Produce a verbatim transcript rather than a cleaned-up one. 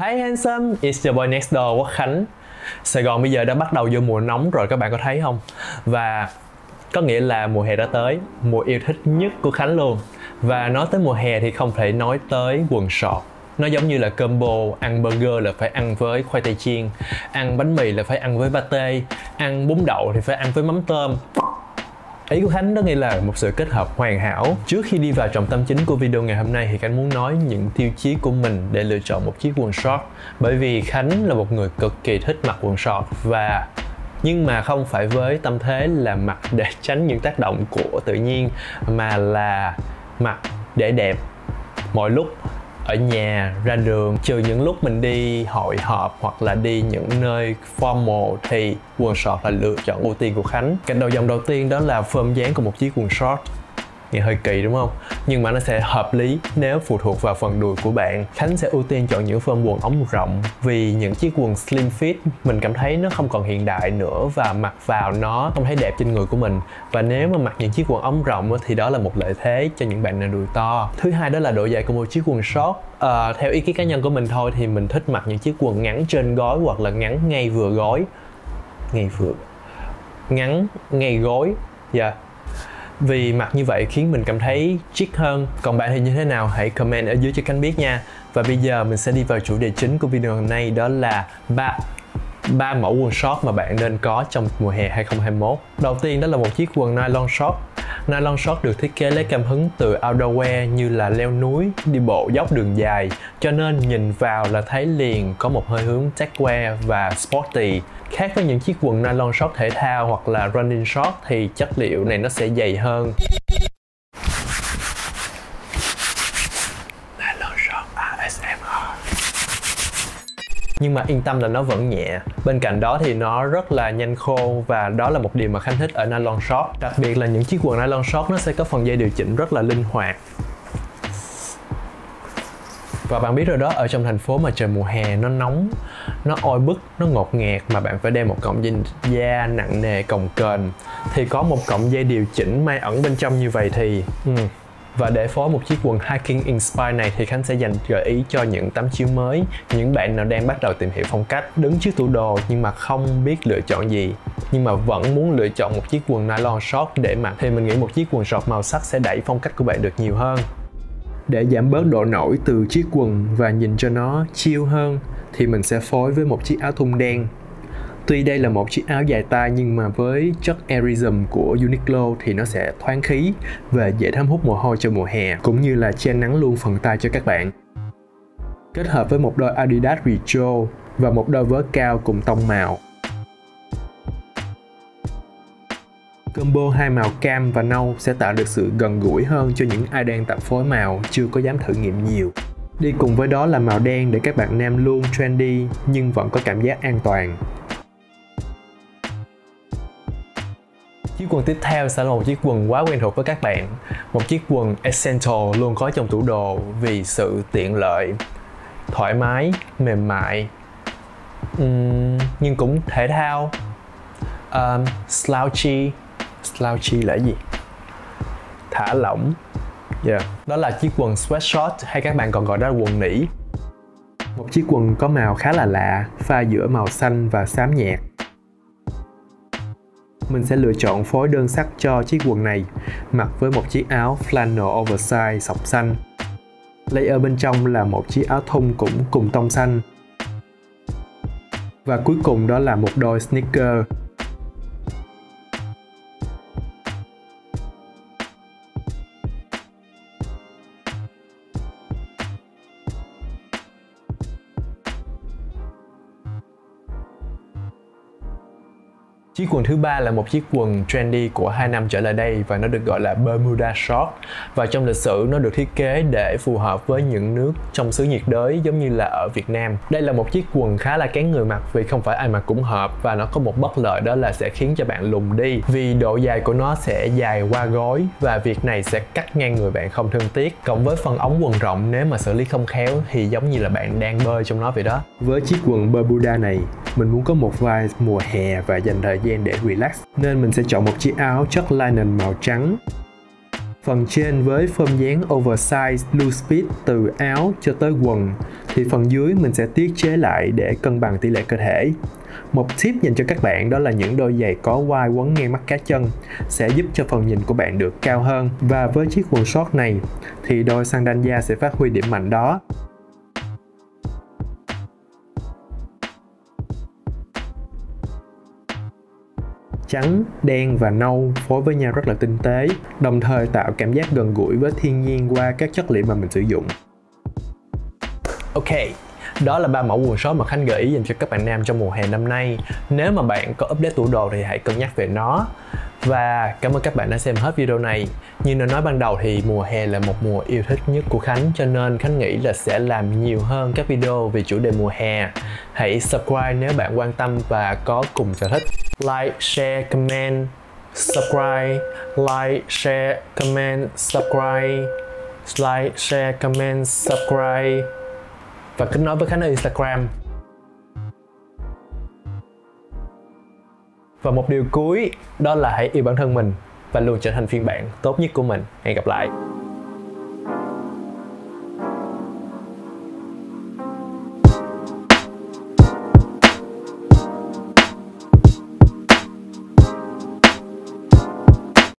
Hi handsome, it's your boy next door Quốc Khánh. Sài Gòn bây giờ đã bắt đầu vô mùa nóng rồi, các bạn có thấy không? Và có nghĩa là mùa hè đã tới, mùa yêu thích nhất của Khánh luôn. Và nói tới mùa hè thì không thể nói tới quần sọt. Nó giống như là combo, ăn burger là phải ăn với khoai tây chiên, ăn bánh mì là phải ăn với pate, ăn bún đậu thì phải ăn với mắm tôm. Ý của Khánh đó nghĩa là một sự kết hợp hoàn hảo. Trước khi đi vào trọng tâm chính của video ngày hôm nay thì Khánh muốn nói những tiêu chí của mình để lựa chọn một chiếc quần short. Bởi vì Khánh là một người cực kỳ thích mặc quần short, và nhưng mà không phải với tâm thế là mặc để tránh những tác động của tự nhiên, mà là mặc để đẹp mọi lúc, ở nhà, ra đường, trừ những lúc mình đi hội họp hoặc là đi những nơi formal thì quần short là lựa chọn ưu tiên của Khánh. Cạnh đầu dòng đầu tiên đó là form dáng của một chiếc quần short. Nghe hơi kỳ đúng không? Nhưng mà nó sẽ hợp lý nếu phụ thuộc vào phần đùi của bạn. Khánh sẽ ưu tiên chọn những form quần ống rộng, vì những chiếc quần slim fit mình cảm thấy nó không còn hiện đại nữa và mặc vào nó không thấy đẹp trên người của mình. Và nếu mà mặc những chiếc quần ống rộng thì đó là một lợi thế cho những bạn nào đùi to. Thứ hai đó là độ dài của một chiếc quần short. À, theo ý kiến cá nhân của mình thôi thì mình thích mặc những chiếc quần ngắn trên gối hoặc là ngắn ngay vừa gối. Ngay vừa ngắn ngay gối. Dạ. Yeah. Vì mặc như vậy khiến mình cảm thấy chic hơn. Còn bạn thì như thế nào? Hãy comment ở dưới cho Khánh biết nha. Và bây giờ mình sẽ đi vào chủ đề chính của video hôm nay, đó là ba ba mẫu quần short mà bạn nên có trong mùa hè hai không hai mốt. Đầu tiên đó là một chiếc quần nylon short. Nylon short được thiết kế lấy cảm hứng từ outdoor wear như là leo núi, đi bộ dốc đường dài, cho nên nhìn vào là thấy liền có một hơi hướng tech wear và sporty. Khác với những chiếc quần nylon short thể thao hoặc là running short thì chất liệu này nó sẽ dày hơn. Nylon short a ét em rờ. Nhưng mà yên tâm là nó vẫn nhẹ. Bên cạnh đó thì nó rất là nhanh khô, và đó là một điều mà Khánh thích ở nylon short. Đặc biệt là những chiếc quần nylon short nó sẽ có phần dây điều chỉnh rất là linh hoạt. Và bạn biết rồi đó, ở trong thành phố mà trời mùa hè nó nóng, nó oi bức, nó ngột ngạt mà bạn phải đeo một cọng dây da nặng nề cồng kềnh, thì có một cọng dây điều chỉnh may ẩn bên trong như vậy thì ừ. Và để phối một chiếc quần hiking inspire này thì Khánh sẽ dành gợi ý cho những tấm chiếu mới, những bạn nào đang bắt đầu tìm hiểu phong cách, đứng trước tủ đồ nhưng mà không biết lựa chọn gì, nhưng mà vẫn muốn lựa chọn một chiếc quần nylon short để mặc, thì mình nghĩ một chiếc quần short màu sắc sẽ đẩy phong cách của bạn được nhiều hơn. Để giảm bớt độ nổi từ chiếc quần và nhìn cho nó chill hơn thì mình sẽ phối với một chiếc áo thun đen. Tuy đây là một chiếc áo dài tay nhưng mà với chất airism của Uniqlo thì nó sẽ thoáng khí và dễ thấm hút mồ hôi cho mùa hè, cũng như là che nắng luôn phần tay cho các bạn. Kết hợp với một đôi Adidas Retro và một đôi vớ cao cùng tông màu. Combo hai màu cam và nâu sẽ tạo được sự gần gũi hơn cho những ai đang tập phối màu chưa có dám thử nghiệm nhiều. Đi cùng với đó là màu đen để các bạn nam luôn trendy nhưng vẫn có cảm giác an toàn. Chiếc quần tiếp theo sẽ là một chiếc quần quá quen thuộc với các bạn. Một chiếc quần essential luôn có trong tủ đồ vì sự tiện lợi, thoải mái, mềm mại, uhm, nhưng cũng thể thao. Um, slouchy Slouchy là gì? Thả lỏng. Yeah. Đó là chiếc quần sweatshirt hay các bạn còn gọi đó là quần nỉ. Một chiếc quần có màu khá là lạ, pha giữa màu xanh và xám nhạt. Mình sẽ lựa chọn phối đơn sắc cho chiếc quần này, mặc với một chiếc áo flannel oversize sọc xanh. Layer bên trong là một chiếc áo thun cũng cùng tông xanh. Và cuối cùng đó là một đôi sneaker. Chiếc quần thứ ba là một chiếc quần trendy của hai năm trở lại đây và nó được gọi là Bermuda Short. Và trong lịch sử nó được thiết kế để phù hợp với những nước trong xứ nhiệt đới giống như là ở Việt Nam. Đây là một chiếc quần khá là kén người mặc vì không phải ai mặc cũng hợp, và nó có một bất lợi đó là sẽ khiến cho bạn lùn đi vì độ dài của nó sẽ dài qua gối, và việc này sẽ cắt ngang người bạn không thương tiếc. Cộng với phần ống quần rộng, nếu mà xử lý không khéo thì giống như là bạn đang bơi trong nó vậy đó. Với chiếc quần Bermuda này, mình muốn có một vibe mùa hè và dành thời gian để relax, nên mình sẽ chọn một chiếc áo chất linen màu trắng. Phần trên với form dáng oversize loose fit từ áo cho tới quần, thì phần dưới mình sẽ tiết chế lại để cân bằng tỷ lệ cơ thể. Một tip dành cho các bạn đó là những đôi giày có vai quấn ngang mắt cá chân sẽ giúp cho phần nhìn của bạn được cao hơn. Và với chiếc quần short này thì đôi sandal da sẽ phát huy điểm mạnh đó. Trắng, đen và nâu phối với nhau rất là tinh tế, đồng thời tạo cảm giác gần gũi với thiên nhiên qua các chất liệu mà mình sử dụng. Ok, đó là ba mẫu quần short mà Khánh gợi ý dành cho các bạn nam trong mùa hè năm nay. Nếu mà bạn có update tủ đồ thì hãy cân nhắc về nó. Và cảm ơn các bạn đã xem hết video này. Như đã nói ban đầu thì mùa hè là một mùa yêu thích nhất của Khánh, cho nên Khánh nghĩ là sẽ làm nhiều hơn các video về chủ đề mùa hè. Hãy subscribe nếu bạn quan tâm và có cùng sở thích. Like, share, comment, subscribe. Like, share, comment, subscribe. Like, share, comment, subscribe. Và kết nối với Khánh ở Instagram. Và một điều cuối đó là hãy yêu bản thân mình và luôn trở thành phiên bản tốt nhất của mình. Hẹn gặp lại.